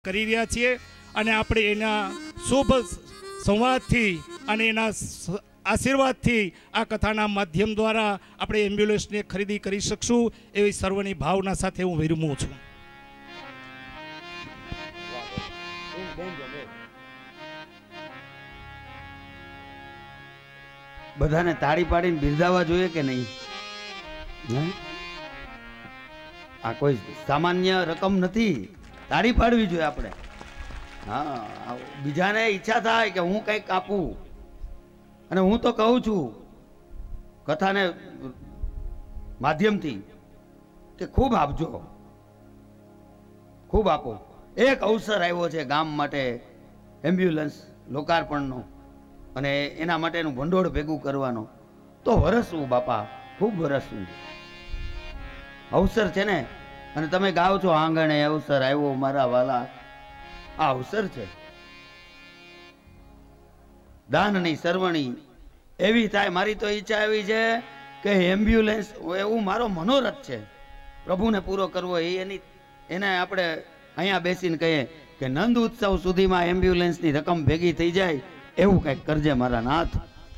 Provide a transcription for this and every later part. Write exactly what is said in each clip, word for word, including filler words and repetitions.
કરી રહ્યા છીએ અને આપણે એના શુભ સંવાદથી અને એના આશીર્વાદથી આ કથાના માધ્યમ દ્વારા આપણે એમ્બ્યુલન્સની ખરીદી કરી શકશું એવી સર્વની ભાવના સાથે હું વિરમું છું. બધાને તાળી પાડીને બિરદાવવા જોઈએ કે નહીં? આ કોઈ સામાન્ય રકમ નથી, તાળી પાડવી જોઈએ આપણે. હા, બીજાને ઈચ્છા થાય કે હું કંઈક આપું, અને હું તો કહું છું કથાને માધ્યમથી કે ખૂબ આપજો, ખૂબ આપો. એક અવસર આવ્યો છે ગામ માટે એમ્બ્યુલન્સ લોકાર્પણનો, અને એના માટેનું ભંડોળ ભેગું કરવાનો, તો વરસવું બાપા, ખૂબ વરસવું અવસર છે ને. અને તમે ગાઓ છો આંગણે અવસર આવ્યો મારા વાલા, આ અવસર છે. દાનની સરવણી એવી થાય. મારી તો ઈચ્છા એવી છે કે એમ્બ્યુલન્સ એવું મારો મનોરથ છે, પ્રભુને પૂરો કરવો. એ એની એને આપણે અહીંયા બેસીને કહીએ કે નંદ ઉત્સવ સુધીમાં એમ્બ્યુલન્સની રકમ ભેગી થઈ જાય, એવું કંઈક કરજે મારા નાથ.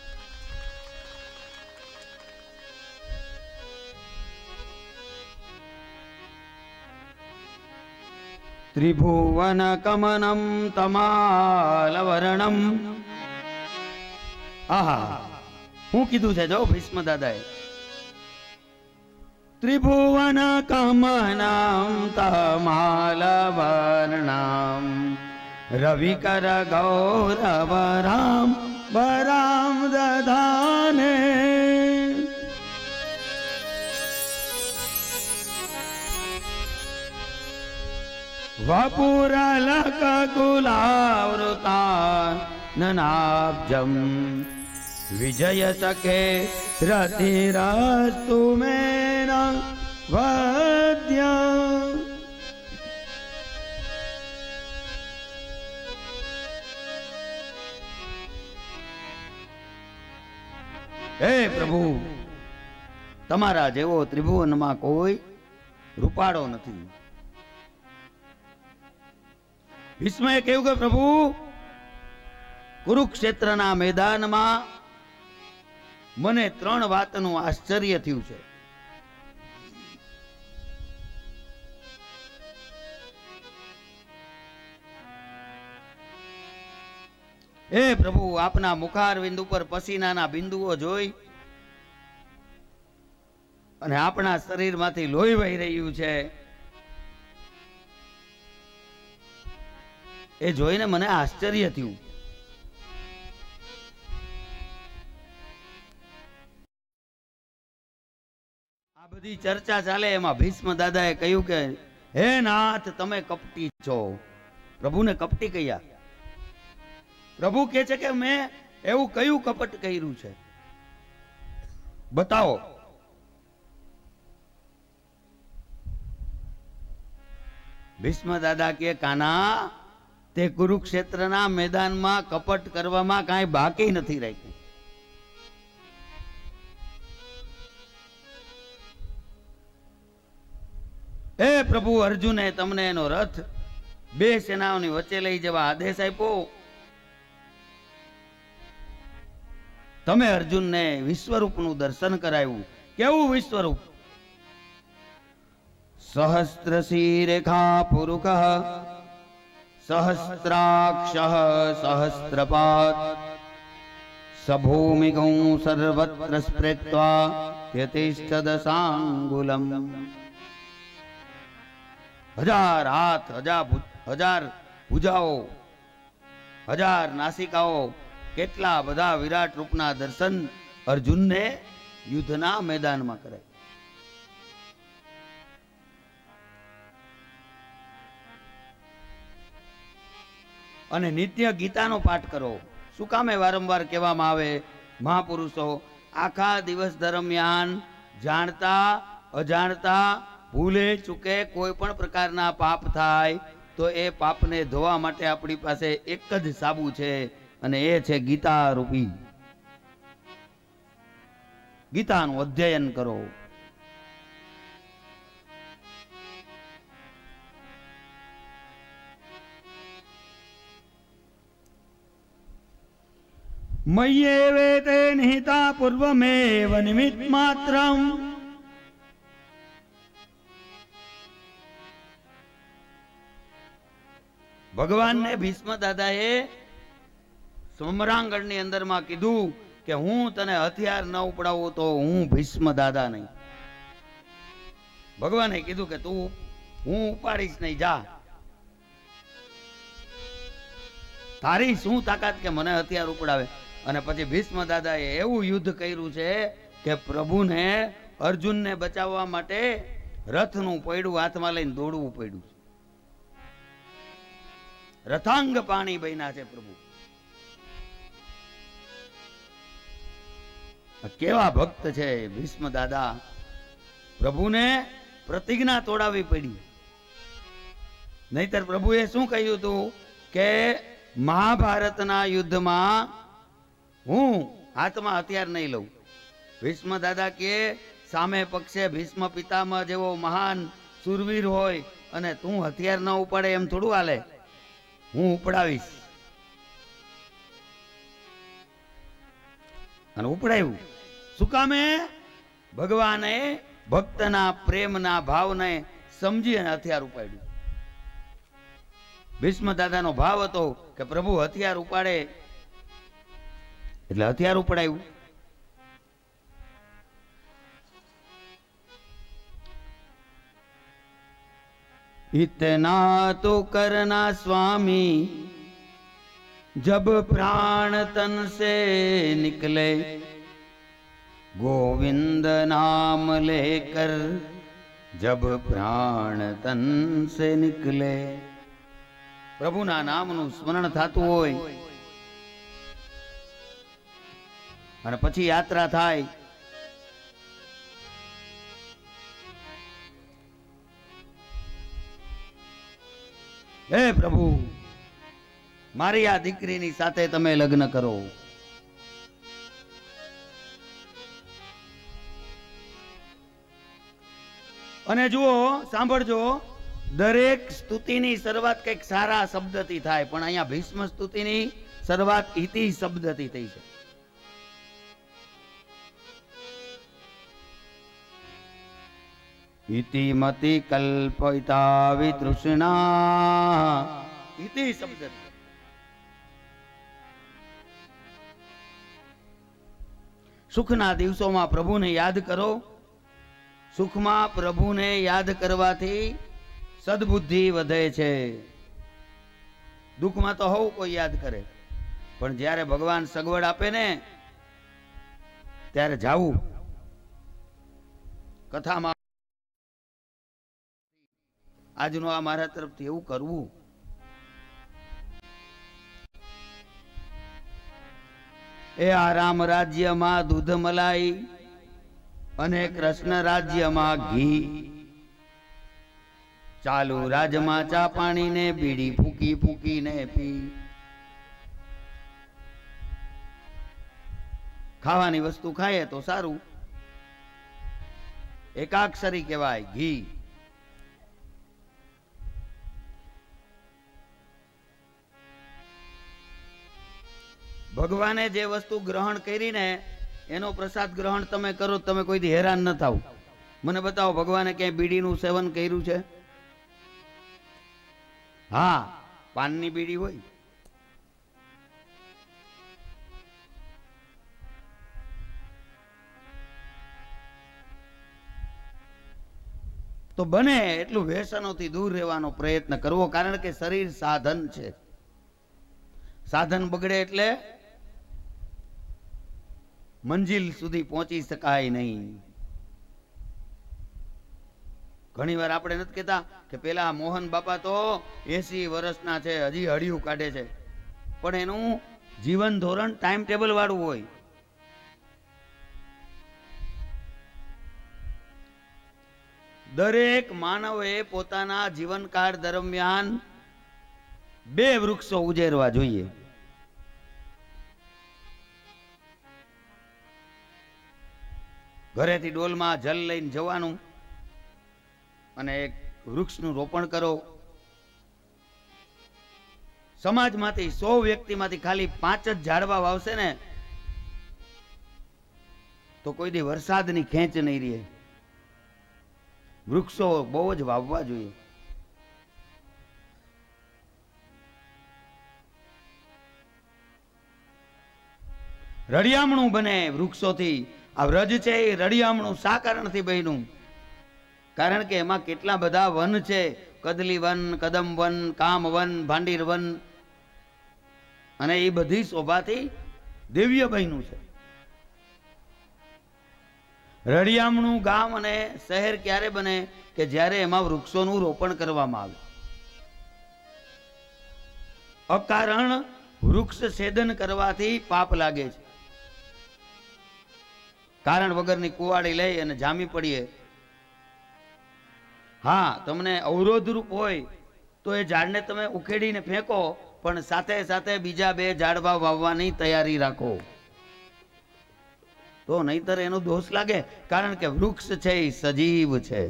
ત્રિભુવન કમનમ તમાલવર્ણમ. આહા, હું કીધું છે જો ભીષ્મ દાદાએ. ત્રિભુવન કમનમ તમાલવર્ણમ રવિકર ગૌરવ રામ બરામ દધાને. વપુરલક કુલાવૃતા નનાબ્જમ વિજય સખે રતિરસ્તુ મેન વદ્ય. હે પ્રભુ, તમારા જેવો ત્રિભુવનમાં કોઈ રૂપાળો નથી. ભીષ્મએ કહ્યું કે પ્રભુ, કુરુક્ષેત્રના મેદાનમાં મને ત્રણ વાતનું આશ્ચર્ય થયું છે. હે પ્રભુ, આપના મુખારવિંદ ઉપર પસીનાના બિંદુઓ જોઈ અને આપણા શરીરમાંથી લોહી વહી રહ્યું છે, એ જોઈને મને આશ્ચર્ય થયું. આ બધી ચર્ચા ચાલે એમાં ભીષ્મ દાદાએ કહ્યું કે હે નાથ, તમે કપટી છો. પ્રભુને કપટી કહ્યા. પ્રભુ કહે છે કે મેં એવું કયું કપટ કર્યું છે, બતાવો. ભીષ્મ દાદા કે કાના, તે કુરુક્ષેત્રના મેદાનમાં કપટ કરવામાં કાંઈ બાકી નથી રાખ્યું. હે પ્રભુ, અર્જુને તમને એનો રથ બે સેનાઓની વચ્ચે લઈ જવા આદેશ આપ્યો. તમે અર્જુનને વિશ્વરૂપનું દર્શન કરાવ્યું. કેવું વિશ્વરૂપ? સહસ્ત્ર શિરેખા પુરુષ સહસ્ત્રાક્ષ સહસ્ત્રપાદ સભૂમિગૌ સર્વત્ર સ્પ્રેત્વા યતિષ્ઠદશાંગુલમ. હજાર હાથ, હજાર હજાર ભુજાઓ, હજાર નાસિકાઓ, કેટલા બધા વિરાટ રૂપના દર્શન અર્જુનને યુદ્ધના મેદાનમાં કરે. અને નિત્ય ગીતાનો પાઠ કરો. શું કામે વારંવાર કહેવામાં આવે? મહાપુરુષો આખા દિવસ દરમિયાન જાણતા અજાણતા ભૂલે ચૂકે કોઈ પણ પ્રકારના પાપ થાય તો એ પાપને ધોવા માટે આપણી પાસે એક જ સાબુ છે, અને એ છે ગીતા રૂપી. ગીતાનું અધ્યયન કરો. મય્યેવે તે નિહિતા પૂર્વમેવ નિમિત્ત માત્રમ. ભગવાનને ભીષ્મ દાદાએ સમરાંગણની અંદરમાં કીધું કે હું તને હથિયાર ન ઉપડાવું તો હું ભીષ્મ દાદા નહીં. ભગવાને કીધું કે તું હું ઉપાડીશ નહીં, જા. તારી શું તાકાત કે મને હથિયાર ઉપડાવે? અને પછી ભીષ્મ દાદાએ એવું યુદ્ધ કર્યું છે કે પ્રભુને અર્જુનને બચાવવા માટે રથનું પૈડું હાથમાં લઈને દોડવું પડ્યું. રથાંગ પાણી બન્યા છે પ્રભુ. કેવા ભક્ત છે ભીષ્મ દાદા. પ્રભુને પ્રતિજ્ઞા તોડાવી પડી. નહીતર પ્રભુએ શું કહ્યું હતું કે મહાભારતના યુદ્ધમાં હું હાથમાં હથિયાર નહીં લઉં. ભીષ્મ દાદા કે સામે પક્ષે ભીષ્મ પિતામહ જેવો મહાન સુરવીર હોય અને તું હથિયાર ન ઉપાડે એમ થોડું હાલે, હું ઉપડાવીશ. અને ઉપડાવ્યું. શું કામે? ભગવાને ભક્તના પ્રેમના ભાવને સમજી અને હથિયાર ઉપાડ્યું. ભીષ્મ દાદાનો ભાવ હતો કે પ્રભુ હથિયાર ઉપાડે એટલે હથિયાર ઉપડાયું. इतना तो करना स्वामी जब प्राण तन से निकले, गोविंद नाम लेकर जब प्राण तन से निकले. પ્રભુના નામનું સ્મરણ થતું હોય અને પછી યાત્રા થાય. હે પ્રભુ, મારી આ દીકરીની સાથે તમે લગ્ન કરો. અને જુઓ, સાંભળજો, દરેક સ્તુતિની શરૂઆત કંઈક સારા શબ્દથી થાય, પણ અહીંયા ભીષ્મ સ્તુતિની શરૂઆત ઇતિ શબ્દથી થઈ છે. ઇતિ મતિ કલ્પિતા વિતૃષ્ણા, ઇતિ શબ્દ. સુખના દિવસોમાં પ્રભુને યાદ કરો. સુખમાં પ્રભુને યાદ કરવાથી સદબુદ્ધિ વધે છે. દુઃખમાં તો હવ કોઈ યાદ કરે, પણ જ્યારે ભગવાન સગવડ આપે ને ત્યારે જાવું. કથામાં આજનો આ મારા તરફથી એવું કરવું. એ આ રામ રાજ્યમાં દૂધ મલાઈ અને કૃષ્ણ રાજ્યમાં ઘી. ચાલુ રાજમાં ચા પાણી ને બીડી ફૂકી ફૂકીને પી. ખાવાની વસ્તુ ખાઈએ તો સારું, એકાક્ષરી કહેવાય ઘી. ભગવાને જે વસ્તુ ગ્રહણ કરીને એનો પ્રસાદ ગ્રહણ તમે કરો, તમે કોઈથી હેરાન ન થાવ. મને બતાવો ભગવાને ક્યાંય બીડીનું સેવન કર્યું છે? હા, પાનની બીડી હોય. તો બને એટલું વ્યસનોથી દૂર રહેવાનો પ્રયત્ન કરવો, કારણ કે શરીર સાધન છે. સાધન બગડે એટલે મંજિલ સુધી પહોંચી શકાય નહીં. ઘણી વાર આપણે નથી કહેતા કે પેલા મોહન બાપા તો એસી વર્ષના છે, હજી હળિયું કાઢે છે, પણ એનું જીવન ધોરણ ટાઈમ ટેબલ વાળું હોય. દરેક માનવે પોતાના જીવનકાળ દરમિયાન બે વૃક્ષો ઉજેરવા જોઈએ. ઘરેથી ડોલમાં જલ લઈને જવાનું અને એક વૃક્ષનું રોપણ કરો. સમાજમાંથી સો વ્યક્તિમાંથી ખાલી પાંચ જ ઝાડવા વાવશે ને તો કોઈ દી વરસાદની ખેંચ નહીં રહે. વૃક્ષો બહુ જ વાવવા જોઈએ. રળિયામણું બને વૃક્ષોથી. આ વ્રજ છે એ રળિયામણું શા કારણથી બન્યું? કારણ કે એમાં કેટલા બધા વન છે. કદલી વન, કદમ વન, કામ વન, ભાંડીર વન, અને એ બધી શોભાથી દિવ્ય બન્યું છે. રળિયામણું ગામ અને શહેર ક્યારે બને? કે જ્યારે એમાં વૃક્ષોનું રોપણ કરવામાં આવે. અકારણ વૃક્ષ છેદન કરવાથી પાપ લાગે છે. કારણ વગરની કુવાડી લઈ અને જામી પડીએ. હા, તમને અવરોધરૂપ હોય તો એ ઝાડને તમે ઉખેડીને ફેંકો, પણ સાથે સાથે બીજા બે ઝાડવા વાવવાની તૈયારી રાખો, તો નહીતર એનો દોષ લાગે. કારણ કે વૃક્ષ છે એ સજીવ છે.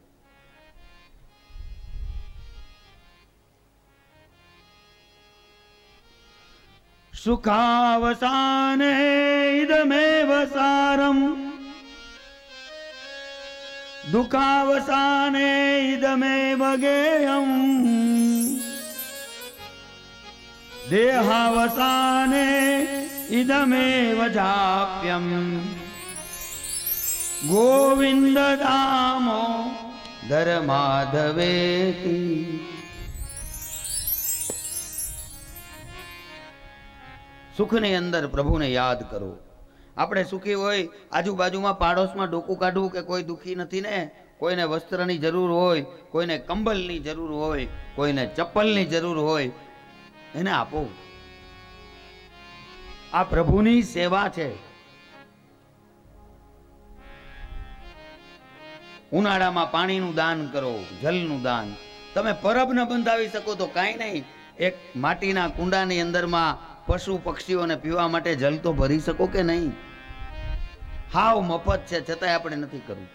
સુખાવસાને ઇદમેવ સારમ, દુઃખાવસાને ઇદમેવ ગેયમ, દેહાવસાને ઇદમેવ જાપ્યમ, ગોવિંદ દામો ધર્માધવેતિ. સુખની અંદર પ્રભુને યાદ કરો. આપણે સુખી હોય, આજુબાજુમાં પાડોશમાં ડોકું કાઢવું કે કોઈ દુઃખી નથી ને, કોઈને વસ્ત્રની જરૂર હોય, કોઈને કંબલની જરૂર હોય, કોઈને ચપ્પલની જરૂર હોય, એને આપો. આ પ્રભુની સેવા છે. ઉનાળામાં પાણીનું દાન કરો, જલનું દાન. તમે પરબ ન બંધાવી શકો તો કાંઈ નહીં, એક માટીના કુંડાની અંદરમાં પશુ પક્ષીઓને પીવા માટે જલ તો ભરી શકો કે નહીં? હાવ મફત છે, છતાંય આપણે નથી કરવું.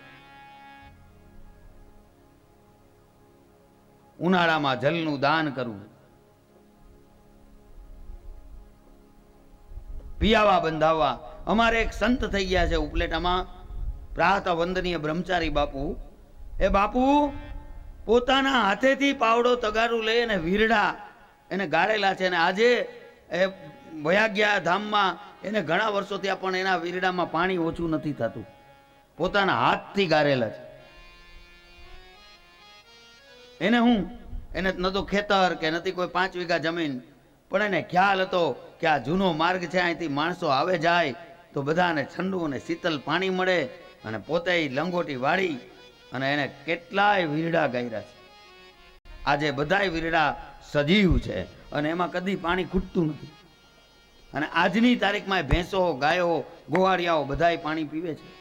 ઉનાળામાં જલનું દાન કરવું. પિયાવા બંધાવવા. અમારે એક સંત થઈ ગયા છે ઉપલેટામાં, પ્રાત વંદનીય બ્રહ્મચારી બાપુ. એ બાપુ પોતાના હાથેથી પાવડો તગારું લઈ અને વીરડા એને ગાળેલા છે. અને આજે એ વયાગ્યા ધામમાં એને ઘણા વર્ષો થયા, પણ એના વીરડામાં પાણી ઓછું નથી થતું. પોતાના હાથથી ગાળેલા છે. એને હું એને ન તો ખેતર કે નથી કોઈ પાંચ વીઘા જમીન, પણ એને ખ્યાલ હતો કે આ જૂનો માર્ગ છે, અહીંથી માણસો આવે જાય તો બધાને ઠંડુ અને શીતલ પાણી મળે. અને પોતે લંગોટી વાળી અને એને કેટલાય વીરડા ગાયરા છે. આજે બધાય વીરડા સજીવ છે અને એમાં કદી પાણી ખૂટતું નથી. અને આજની તારીખમાં ભેંસો, ગાયો, ગોવાળિયાઓ બધાય પાણી પીવે છે.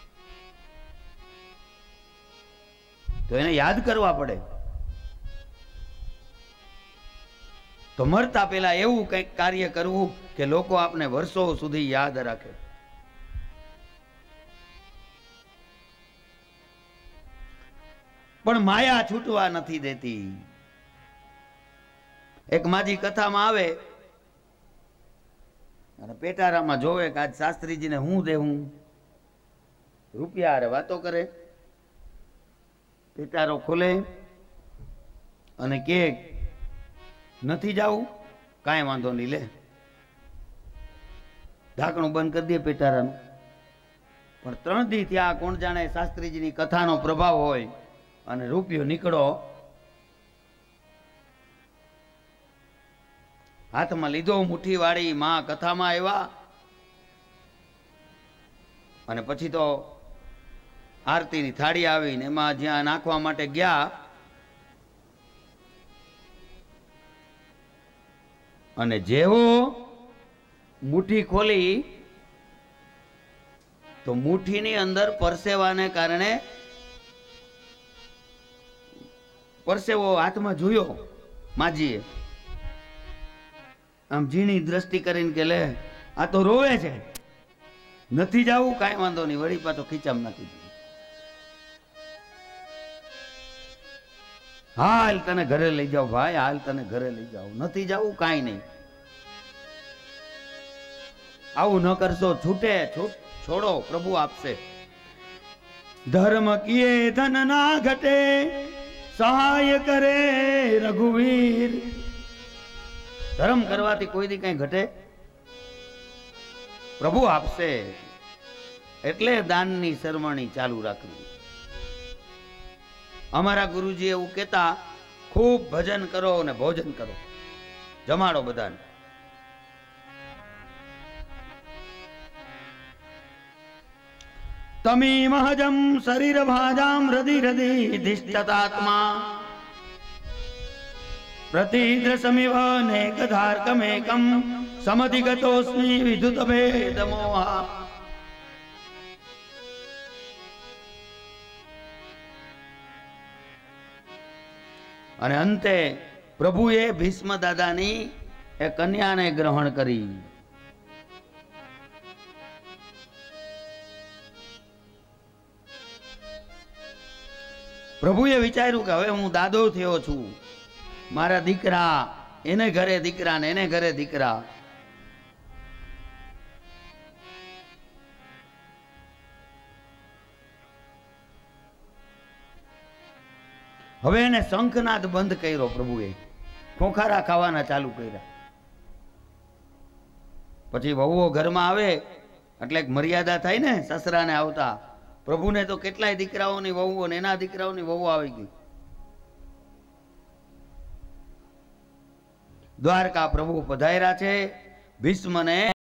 તો એને યાદ કરવા પડે. તો મરતા પહેલા એવું કંઈક કાર્ય કરવું કે લોકો આપને વર્ષો સુધી યાદ રાખે. પણ માયા છૂટવા નથી દેતી. એક માજી કથામાં આવે અને પેટારામાં જોવે કે આજ શાસ્ત્રીજીને હું દેવું, રૂપિયા હારે વાતો કરે. પેટારો ખોલે અને કે નથી જાવું, કાંઈ વાંધો નહીં, લે. ઢાંકણું બંધ કરી દે પેટારાનું. પણ ત્રણ દી ત્યાં કોણ જાણે શાસ્ત્રીજીની કથાનો પ્રભાવ હોય અને રૂપિયો નીકળો હાથમાં લીધો, મુઠ્ઠી વાળી. માં કથામાં આવ્યા અને પછી તો આરતીની થાળી આવીને એમાં જ્યાં નાખવા માટે ગયા અને જેવો મુઠ્ઠી ખોલી તો મુઠ્ઠીની અંદર પરસેવાને કારણે પરસેવો હાથમાં જોયો માજીએ. આમ ઝીણી દ્રષ્ટિ કરીને કે લે આ તો રોવે છે, નથી જાવું, કાંઈ વાંધો નહીં, વળી પાછો ખીચામ નાખી દીધું. હાલ તને ઘરે લઈ જાઓ ભાઈ, હાલ તને ઘરે લઈ જાઓ. નથી જાવું, કાંઈ નહીં, આવું ન કરશો, છૂટે છોડો, પ્રભુ આપશે. ધર્મ કિએ ધન ના ઘટે, સહાય કરે રઘુવીર. ધર્મ કરવાથી કોઈ દી કઈ ઘટે? પ્રભુ આપશે. એટલે દાનની સરવણી ચાલુ રાખવી. અમારા ગુરુજી એવું કહેતા, ખૂબ ભજન કરો અને ભોજન કરો, જમાડો બધાને. તમી મહજમ શરીર ભાજામ હૃદય હૃદય ધિષ્ઠતાત્મા પ્રતિદ્રસમિવ નેકધાર્કમેકમ સમધિગતોસ્મિ વિદ્યુત ભેદમોહા. અને અંતે પ્રભુએ ભીષ્મ દાદાની એ કન્યાને ગ્રહણ કરી. પ્રભુએ વિચાર્યું કે હવે હું દાદો થયો છું, મારા દીકરા, એને ઘરે દીકરા ને એને ઘરે દીકરા. હવે એને શંખનાદ બંધ કર્યો પ્રભુએ, ખોખારા ખાવાના ચાલુ કર્યા. પછી વહુઓ ઘરમાં આવે એટલે એક મર્યાદા થાય ને સસરાને આવતા. પ્રભુને તો કેટલાય દીકરાઓની વહુઓ ને એના દીકરાઓની વહુ આવી ગઈ. દ્વારકા પ્રભુ પધાર્યા છે. ભીષ્મને